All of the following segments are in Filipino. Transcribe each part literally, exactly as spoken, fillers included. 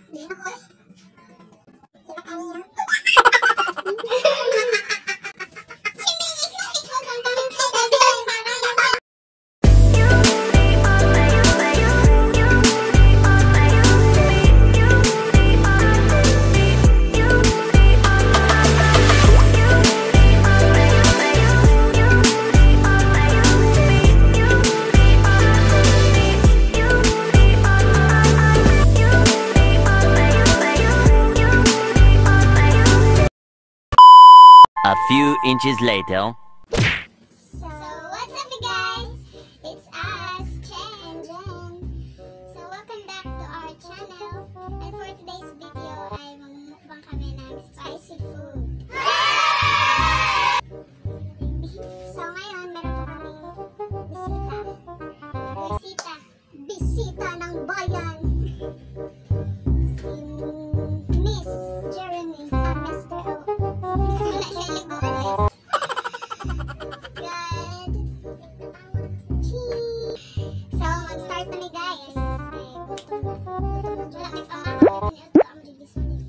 A few inches later. So what's up you guys? It's us, Chen and Jen. So welcome back to our channel. And for today's video ay mamumukbang kami ng spicy food. So ngayon meron po kaming bisita. Bisita. Bisita ng bayan. Si Miss Jeremy. Ah, Mister O. Wala siya ligo guys. God. So mag-start na ni guys. Okay, gutom na. Gutom na. Wala may pamahal. Ito ang gigisunit.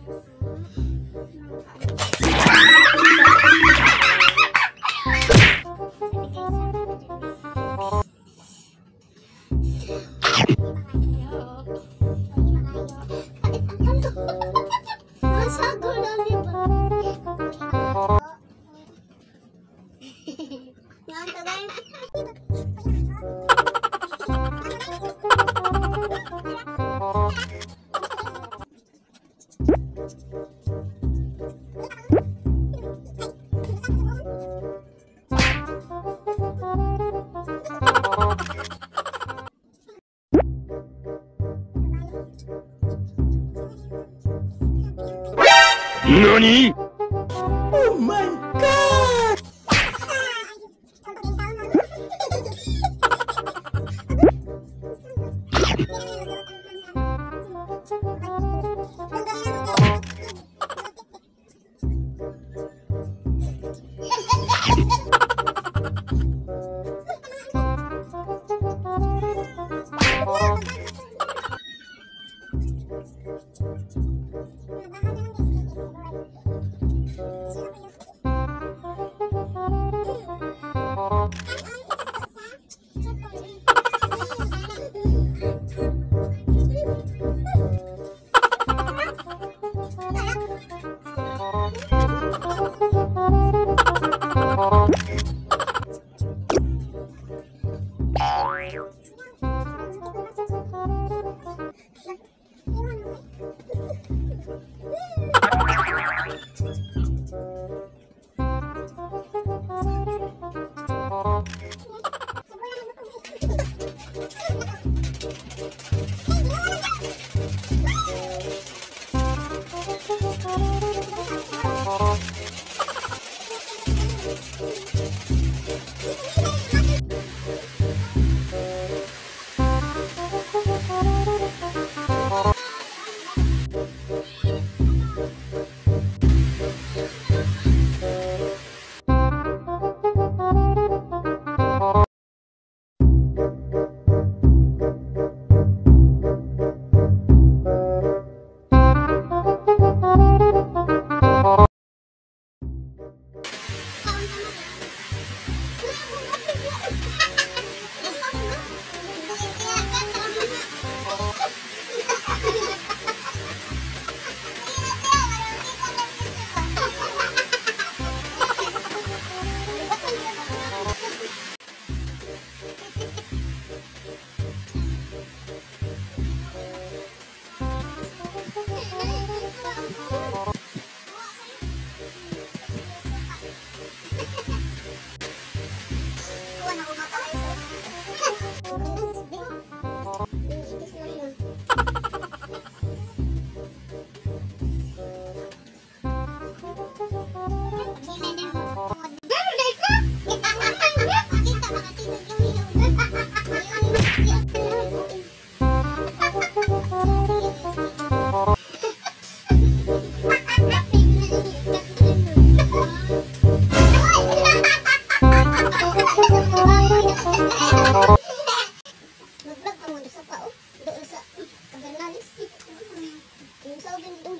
NANI?! Oh my god!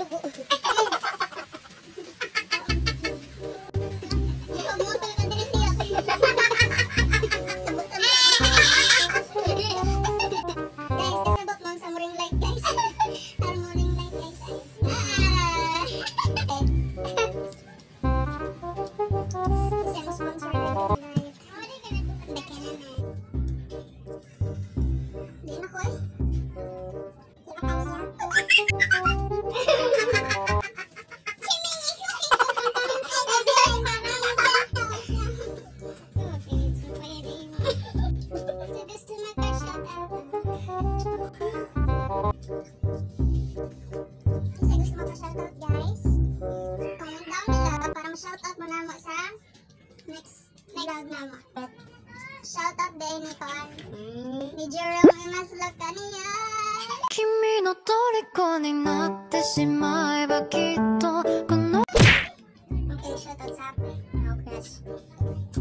dugo. Pagmutol ka din siya. Guys, kasabot mo sa morning light, guys. Our morning light, guys. Ah! Kasi ang sponsor na light. Hindi ka na na. Hindi na ko eh. Shoutout mo na mo sa next next nama. Shoutout din ni Kon. Ni Jerome Imaslok kaniya. 君の虜になってしまえばきっとこの Okay, shoutout sa akin. Oh, crush.